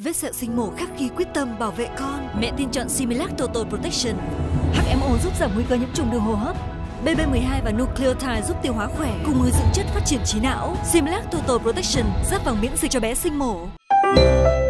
Vết sẹo sinh mổ khắc ghi quyết tâm bảo vệ con. Mẹ tin chọn Similac Total Protection. HMO giúp giảm nguy cơ nhiễm trùng đường hô hấp. BB12 và Nucleotide giúp tiêu hóa khỏe, cùng người dưỡng chất phát triển trí não. Similac Total Protection, giáp vàng miễn dịch cho bé sinh mổ.